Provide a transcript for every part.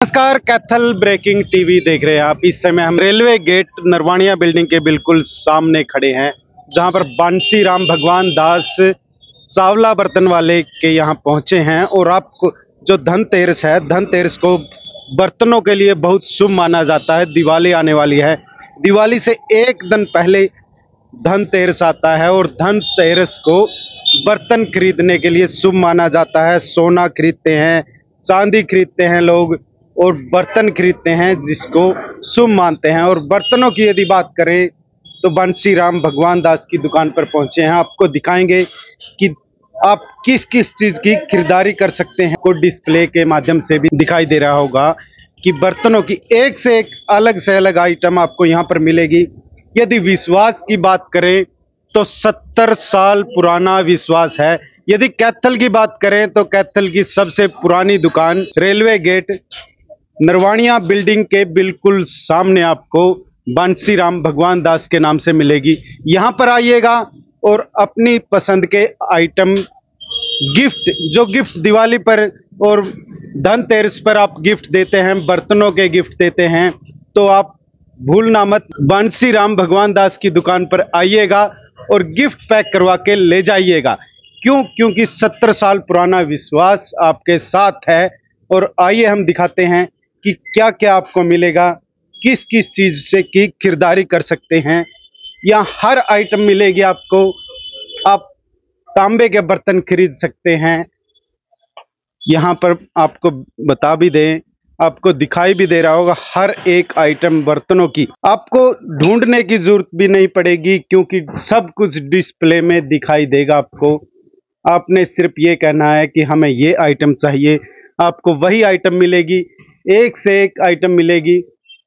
नमस्कार, Kaithal breaking TV देख रहे हैं आप। इस समय हम रेलवे गेट नरवानिया बिल्डिंग के बिल्कुल सामने खड़े हैं, जहां पर बंसी राम भगवान दास चावला बर्तन वाले के यहां पहुंचे हैं। और आपको जो धनतेरस है, धनतेरस को बर्तनों के लिए बहुत शुभ माना जाता है। दिवाली आने वाली है, दिवाली से एक दिन पहले धनतेरस आता है और धनतेरस को बर्तन खरीदने के लिए शुभ माना जाता है। सोना खरीदते हैं, चांदी खरीदते हैं लोग और बर्तन खरीदते हैं, जिसको शुभ मानते हैं। और बर्तनों की यदि बात करें तो बंसी राम भगवान दास की दुकान पर पहुंचे हैं। आपको दिखाएंगे कि आप किस किस चीज की खरीदारी कर सकते हैं। को डिस्प्ले के माध्यम से भी दिखाई दे रहा होगा कि बर्तनों की एक से एक अलग से अलग आइटम आपको यहाँ पर मिलेगी। यदि विश्वास की बात करें तो 70 साल पुराना विश्वास है। यदि कैथल की बात करें तो कैथल की सबसे पुरानी दुकान रेलवे गेट नरवानिया बिल्डिंग के बिल्कुल सामने आपको बंसी राम भगवान दास के नाम से मिलेगी। यहाँ पर आइएगा और अपनी पसंद के आइटम, गिफ्ट, जो गिफ्ट दिवाली पर और धनतेरस पर आप गिफ्ट देते हैं, बर्तनों के गिफ्ट देते हैं, तो आप भूलना मत, बंसी राम भगवान दास की दुकान पर आइएगा और गिफ्ट पैक करवा के ले जाइएगा। क्योंकि 70 साल पुराना विश्वास आपके साथ है। और आइए हम दिखाते हैं कि क्या क्या आपको मिलेगा, किस किस चीज से की खरीदारी कर सकते हैं। यहाँ हर आइटम मिलेगी आपको। आप तांबे के बर्तन खरीद सकते हैं। यहाँ पर आपको बता भी दें, आपको दिखाई भी दे रहा होगा, हर एक आइटम बर्तनों की आपको ढूंढने की जरूरत भी नहीं पड़ेगी, क्योंकि सब कुछ डिस्प्ले में दिखाई देगा आपको। आपने सिर्फ ये कहना है कि हमें ये आइटम चाहिए, आपको वही आइटम मिलेगी, एक से एक आइटम मिलेगी।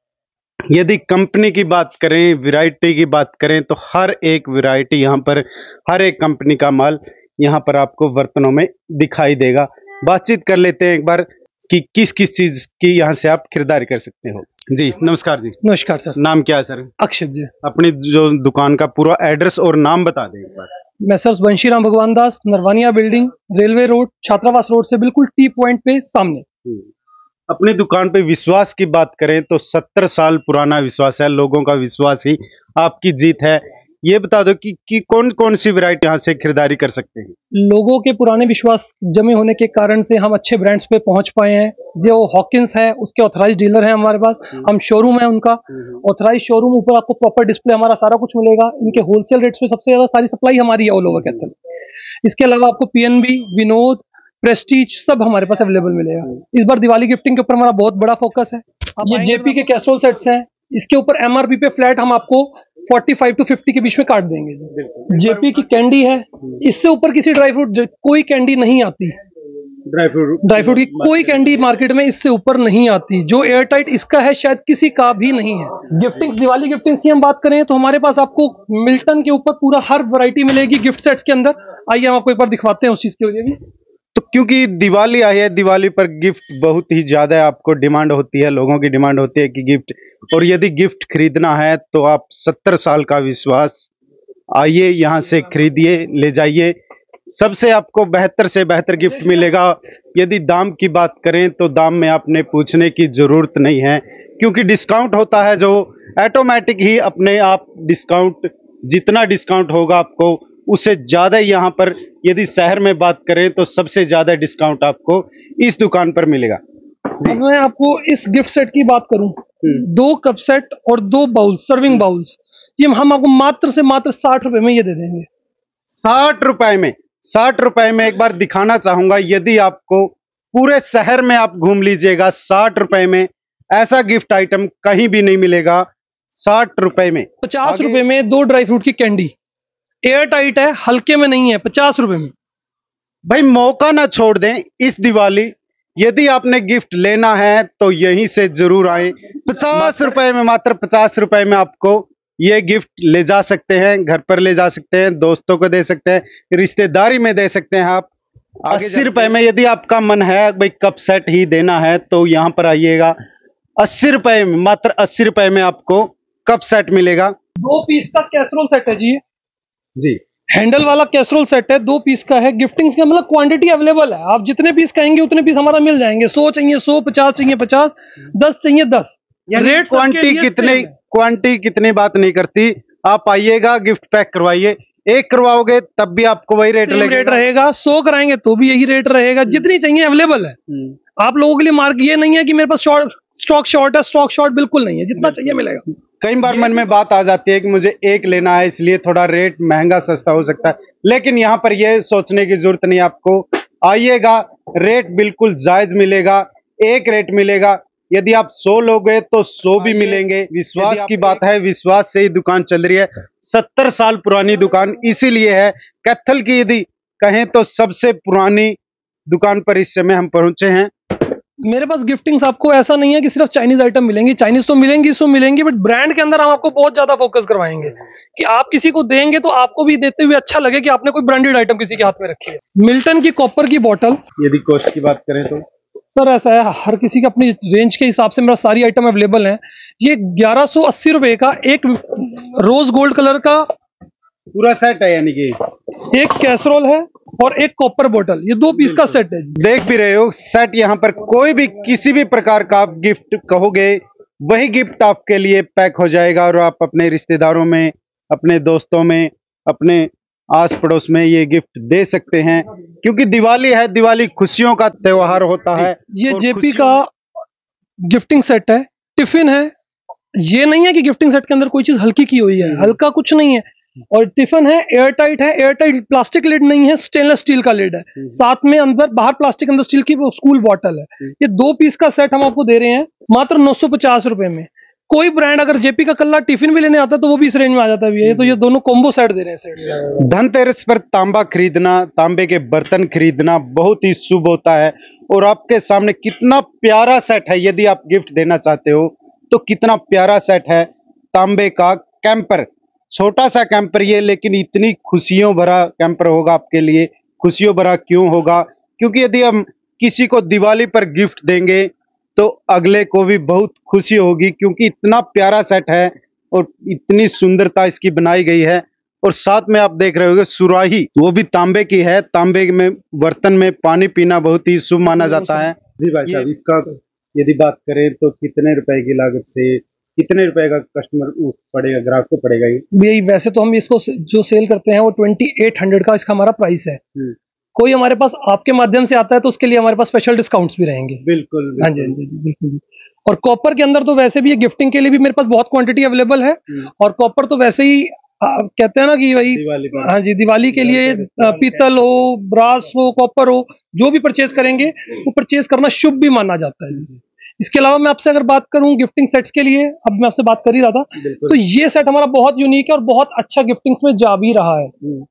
यदि कंपनी की बात करें, वैरायटी की बात करें, तो हर एक वैरायटी यहाँ पर, हर एक कंपनी का माल यहाँ पर आपको बर्तनों में दिखाई देगा। बातचीत कर लेते हैं एक बार कि किस किस चीज की यहाँ से आप खरीदारी कर सकते हो। जी नमस्कार। जी नमस्कार सर। नाम क्या है सर? अक्षत जी। अपनी जो दुकान का पूरा एड्रेस और नाम बता दें एक बार। मैं sir Banshi Ram Bhagwan Das, Narwania building, railway road, छात्रावास रोड से बिल्कुल टी पॉइंट पे सामने। अपनी दुकान पे विश्वास की बात करें तो 70 साल पुराना विश्वास है। लोगों का विश्वास ही आपकी जीत है। ये बता दो कि कौन कौन सी वैरायटी यहाँ से खरीदारी कर सकते हैं। लोगों के पुराने विश्वास जमे होने के कारण से हम अच्छे ब्रांड्स पे पहुंच पाए हैं। जो हॉकिंस है उसके ऑथराइज डीलर हैं हमारे पास, हम शोरूम है उनका, ऑथराइज शोरूम। ऊपर आपको प्रॉपर डिस्प्ले, हमारा सारा कुछ मिलेगा। इनके होलसेल रेट्स पे सबसे ज्यादा सारी सप्लाई हमारी है ऑल ओवर कैथल। इसके अलावा आपको पीएनबी, विनोद, प्रेस्टीज सब हमारे पास अवेलेबल मिलेगा। इस बार दिवाली गिफ्टिंग के ऊपर हमारा बहुत बड़ा फोकस है। ये जेपी के कैसरोल सेट्स हैं। इसके ऊपर एमआरपी पे फ्लैट हम आपको 45 to 50 के बीच में काट देंगे। जेपी की कैंडी है, इससे ऊपर किसी ड्राई फ्रूट कोई कैंडी नहीं आती। ड्राई फ्रूट की कोई कैंडी मार्केट में इससे ऊपर नहीं आती। जो एयर टाइट इसका है शायद किसी का भी नहीं है। गिफ्टिंग, दिवाली गिफ्टिंग की हम बात करें तो हमारे पास आपको मिल्टन के ऊपर पूरा हर वैरायटी मिलेगी गिफ्ट सेट्स के अंदर। आइए हम आपको एक बार दिखाते हैं उस चीज के लिए भी। तो क्योंकि दिवाली आई है, दिवाली पर गिफ्ट बहुत ही ज्यादा आपको डिमांड होती है, लोगों की डिमांड होती है कि गिफ्ट, और यदि गिफ्ट खरीदना है तो आप 70 साल का विश्वास, आइए यहाँ से खरीदिए, ले जाइए। सबसे आपको बेहतर से बेहतर गिफ्ट मिलेगा। यदि दाम की बात करें तो दाम में आपने पूछने की जरूरत नहीं है, क्योंकि डिस्काउंट होता है जो ऑटोमेटिक ही अपने आप डिस्काउंट, जितना डिस्काउंट होगा आपको उससे ज्यादा यहाँ पर, यदि शहर में बात करें तो सबसे ज्यादा डिस्काउंट आपको इस दुकान पर मिलेगा। मैं आपको इस गिफ्ट सेट की बात करूं, 2 कप सेट और 2 बाउल, सर्विंग बाउल्स, ये हम आपको मात्र से मात्र 60 रुपए में ये दे देंगे। 60 रुपए में? 60 रुपए में एक बार दिखाना चाहूंगा। यदि आपको पूरे शहर में आप घूम लीजिएगा, 60 रुपए में ऐसा गिफ्ट आइटम कहीं भी नहीं मिलेगा। 60 रुपए में 50 रुपए में 2 ड्राई फ्रूट की कैंडी, एयर टाइट है, हल्के में नहीं है, 50 रुपए में। भाई मौका ना छोड़ दें इस दिवाली। यदि आपने गिफ्ट लेना है तो यहीं से जरूर आए। 50 रुपए में, मात्र 50 रुपए में आपको ये गिफ्ट ले जा सकते हैं, घर पर ले जा सकते हैं, दोस्तों को दे सकते हैं, रिश्तेदारी में दे सकते हैं आप। 80 रुपए में यदि आपका मन है भाई कप सेट ही देना है तो यहाँ पर आइएगा। 80 रुपए में, मात्र 80 रुपए में आपको कप सेट मिलेगा। 2 पीस का कैसरोल सेट है जी। हैंडल वाला कैसरोल सेट है, 2 पीस का है। गिफ्टिंग्स का मतलब क्वांटिटी अवेलेबल है, आप जितने पीस कहेंगे उतने पीस हमारा मिल जाएंगे। 100 चाहिए 100, 50 चाहिए 50, 10 चाहिए 10। रेट क्वांटिटी कितनी बात नहीं करती। आप आइएगा, गिफ्ट पैक करवाइए, एक करवाओगे तब भी आपको वही रेट रहेगा, 100 कराएंगे तो भी यही रेट रहेगा। जितनी चाहिए अवेलेबल है। आप लोगों के लिए मार्क ये नहीं है कि मेरे पास स्टॉक शॉर्ट है, स्टॉक शॉर्ट बिल्कुल नहीं है, जितना चाहिए मिलेगा। कई बार मन में बात आ जाती है कि मुझे एक लेना है, इसलिए थोड़ा रेट महंगा सस्ता हो सकता है, लेकिन यहाँ पर ये सोचने की जरूरत नहीं। आपको आइएगा, रेट बिल्कुल जायज मिलेगा, एक रेट मिलेगा। यदि आप 100 लोगे तो 100 भी मिलेंगे। विश्वास की बात है, विश्वास से ही दुकान चल रही है। 70 साल पुरानी दुकान इसीलिए है। कैथल की यदि कहें तो सबसे पुरानी दुकान पर इस समय हम पहुंचे हैं। मेरे पास गिफ्टिंग्स आपको ऐसा नहीं है कि सिर्फ चाइनीज आइटम मिलेंगी, चाइनीज तो मिलेंगी, सो मिलेंगी, बट ब्रांड के अंदर हम आपको बहुत ज्यादा फोकस करवाएंगे कि आप किसी को देंगे तो आपको भी देते हुए अच्छा लगे कि आपने कोई ब्रांडेड आइटम किसी के हाथ में रखी है। मिल्टन की कॉपर की बोतल, यदि कॉस्ट की बात करें तो सर ऐसा है, हर किसी की अपनी रेंज के हिसाब से मेरा सारी आइटम अवेलेबल है। ये 1180 रुपए का एक रोज गोल्ड कलर का पूरा सेट है, यानी कि एक कैसरोल है और एक कॉपर बोतल, ये 2 पीस का सेट है। देख भी रहे हो सेट, यहाँ पर कोई भी किसी भी प्रकार का आप गिफ्ट कहोगे वही गिफ्ट आपके लिए पैक हो जाएगा और आप अपने रिश्तेदारों में, अपने दोस्तों में, अपने आस पड़ोस में ये गिफ्ट दे सकते हैं। क्योंकि दिवाली है, दिवाली खुशियों का त्योहार होता है। ये जेपी का गिफ्टिंग सेट है, टिफिन है। ये नहीं है कि गिफ्टिंग सेट के अंदर कोई चीज हल्की की हुई है, हल्का कुछ नहीं है। और टिफिन है, एयरटाइट है, एयरटाइट प्लास्टिक लिड नहीं है, स्टेनलेस स्टील का लिड है। साथ में अंदर बाहर प्लास्टिक, अंदर स्टील की स्कूल बॉटल है। ये 2 पीस का सेट हम आपको दे रहे हैं मात्र 950 रुपए में। कोई ब्रांड अगर जेपी का कल्ला टिफिन भी लेने आता है तो वो भी इस रेंज में आ जाता है। तो ये दोनों कॉम्बो सेट दे रहे हैं सेट। धनतेरस पर तांबा खरीदना, तांबे के बर्तन खरीदना बहुत ही शुभ होता है। और आपके सामने कितना प्यारा सेट है, यदि आप गिफ्ट देना चाहते हो तो कितना प्यारा सेट है। तांबे का कैंपर, छोटा सा कैंपर ये, लेकिन इतनी खुशियों भरा कैंपर होगा आपके लिए। खुशियों भरा क्यों होगा? क्योंकि यदि हम किसी को दिवाली पर गिफ्ट देंगे तो अगले को भी बहुत खुशी होगी, क्योंकि इतना प्यारा सेट है और इतनी सुंदरता इसकी बनाई गई है। और साथ में आप देख रहे होंगे सुराही, वो भी तांबे की है। तांबे में बर्तन में पानी पीना बहुत ही शुभ माना जाता है। जी भाई साहब, इसका यदि बात करें तो कितने रुपए की लागत से कितने रुपए का कस्टमर पड़ेगा, ग्राहक को पड़ेगा ये? वैसे तो हम इसको जो सेल करते हैं वो 2800 का इसका हमारा प्राइस है। कोई हमारे पास आपके माध्यम से आता है तो उसके लिए हमारे पास स्पेशल डिस्काउंट्स भी रहेंगे। बिल्कुल, हाँ जी, हाँ जी, बिल्कुल जी। और कॉपर के अंदर तो वैसे भी ये गिफ्टिंग के लिए भी मेरे पास बहुत क्वांटिटी अवेलेबल है। और कॉपर तो वैसे ही कहते हैं ना कि भाई, हाँ जी, दिवाली के लिए पीतल हो, ब्रास हो, कॉपर हो, जो भी परचेज करेंगे वो परचेज करना शुभ भी माना जाता है। इसके अलावा मैं आपसे अगर बात करूं गिफ्टिंग सेट्स के लिए, अब मैं आपसे बात कर ही रहा था, तो ये सेट हमारा बहुत यूनिक है और बहुत अच्छा गिफ्टिंग्स में जा भी रहा है।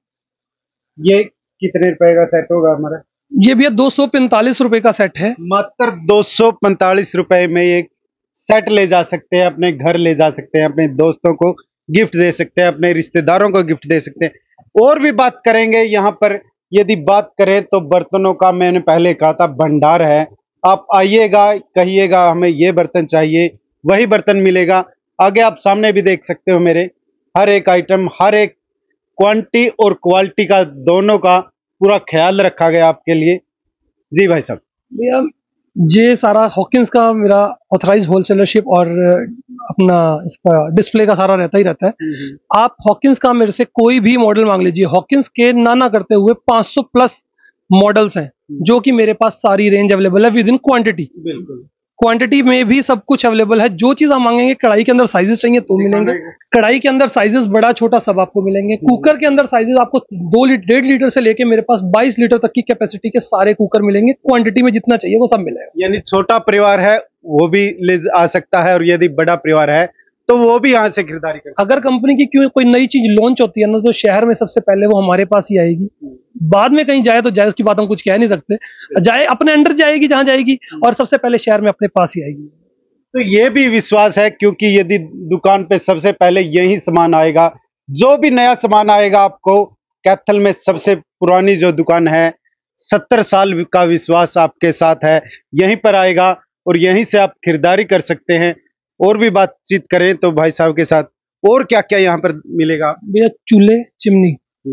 ये कितने रुपए का सेट होगा हमारा? ये भी 245 रुपए का सेट है। मात्र 245 रुपए में एक सेट ले जा सकते हैं, अपने घर ले जा सकते हैं, अपने दोस्तों को गिफ्ट दे सकते हैं, अपने रिश्तेदारों को गिफ्ट दे सकते हैं। और भी बात करेंगे यहाँ पर। यदि बात करें तो बर्तनों का, मैंने पहले कहा था, भंडार है। आप आइएगा, कहिएगा हमें ये बर्तन चाहिए, वही बर्तन मिलेगा। आगे आप सामने भी देख सकते हो मेरे, हर एक आइटम, हर एक क्वांटिटी और क्वालिटी का, दोनों का पूरा ख्याल रखा गया आपके लिए। जी भाई साहब। भैया ये सारा हॉकिंस का मेरा ऑथराइज होलसेलरशिप और अपना इसका डिस्प्ले का सारा रहता ही रहता है। आप हॉकिंस का मेरे से कोई भी मॉडल मांग लीजिए, हॉकिंस के ना करते हुए 500 प्लस मॉडल्स हैं जो कि मेरे पास सारी रेंज अवेलेबल है विद इन क्वांटिटी। बिल्कुल, क्वांटिटी में भी सब कुछ अवेलेबल है। जो चीज आप मांगेंगे, कढ़ाई के अंदर साइजेस चाहिए तो मिलेंगे, कढ़ाई के अंदर साइजेस बड़ा छोटा सब आपको मिलेंगे। कुकर के अंदर साइजेस आपको 1.5 लीटर से लेके मेरे पास 22 लीटर तक की कैपेसिटी के सारे कुकर मिलेंगे। क्वांटिटी में जितना चाहिए वो सब मिलेगा। यानी छोटा परिवार है वो भी ले आ सकता है, और यदि बड़ा परिवार है तो वो भी यहाँ से खरीदारी कर सकता है। अगर कंपनी की कोई नई चीज लॉन्च होती है ना, तो शहर में सबसे पहले वो हमारे पास ही आएगी। बाद में कहीं जाए तो जाए, उसकी बात हम कुछ कह नहीं सकते। जाए अपने अंडर जाएगी जहां जाएगी, और सबसे पहले शहर में अपने पास ही आएगी। तो ये भी विश्वास है, क्योंकि यदि दुकान पे सबसे पहले यही सामान आएगा, जो भी नया सामान आएगा आपको, कैथल में सबसे पुरानी जो दुकान है, 70 साल का विश्वास आपके साथ है, यहीं पर आएगा और यहीं से आप खरीदारी कर सकते हैं। और भी बातचीत करें तो भाई साहब के साथ, और क्या क्या यहाँ पर मिलेगा? भैया चूल्हे, चिमनी,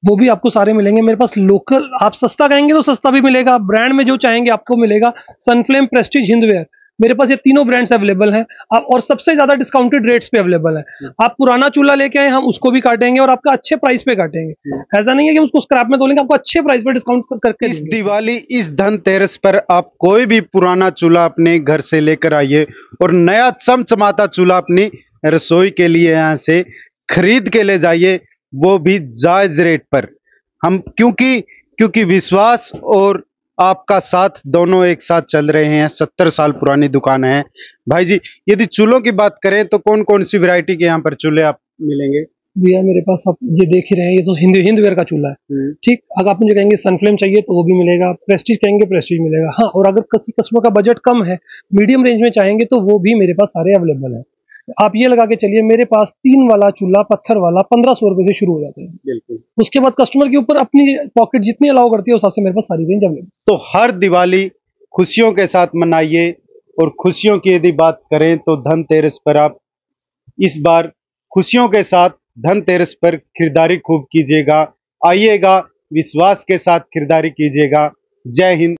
वो भी आपको सारे मिलेंगे मेरे पास। लोकल आप सस्ता कहेंगे तो सस्ता भी मिलेगा, ब्रांड में जो चाहेंगे आपको मिलेगा। सनफ्लेम, प्रेस्टीज, हिंदवेयर, मेरे पास ये तीनों ब्रांड्स अवेलेबल हैं। आप और सबसे ज्यादा डिस्काउंटेड रेट्स पे अवेलेबल है। आप पुराना चूल्हा लेके आए, हम उसको भी काटेंगे और आपका अच्छे प्राइस पे काटेंगे। ऐसा नहीं है कि हम उसको स्क्रैप में तोलेंगे, आपको अच्छे प्राइस पे डिस्काउंट करके इस देंगे। दिवाली, इस धनतेरस पर आप कोई भी पुराना चूल्हा अपने घर से लेकर आइए और नया चमचमाता चूल्हा अपनी रसोई के लिए यहाँ से खरीद के ले जाइए, वो भी जायज रेट पर। हम क्योंकि विश्वास और आपका साथ दोनों एक साथ चल रहे हैं। 70 साल पुरानी दुकान है। भाई जी, यदि चूल्हों की बात करें तो कौन कौन सी वैरायटी के यहाँ पर चूल्हे आप मिलेंगे? भैया मेरे पास आप ये देख ही रहे हैं, ये तो हिंदवेयर का चूल्हा है। ठीक, अगर आप मुझे कहेंगे सनफ्लेम चाहिए तो वो भी मिलेगा, प्रेस्टीज कहेंगे प्रेस्टीज मिलेगा। हाँ, और अगर किसी कस्टमर का बजट कम है, मीडियम रेंज में चाहेंगे तो वो भी मेरे पास सारे अवेलेबल है। आप ये लगा के चलिए, मेरे पास 3 वाला चूल्हा पत्थर वाला 1500 रुपए से शुरू हो जाता है। बिल्कुल। उसके बाद कस्टमर के ऊपर अपनी पॉकेट जितनी अलाउ करती है उस हिसाब से मेरे पास सारी रेंज अवेलेबल। तो हर दिवाली खुशियों के साथ मनाइए। और खुशियों की यदि बात करें तो धनतेरस पर आप इस बार खुशियों के साथ धनतेरस पर खरीदारी खूब कीजिएगा। आइएगा, विश्वास के साथ खरीदारी कीजिएगा। जय हिंद।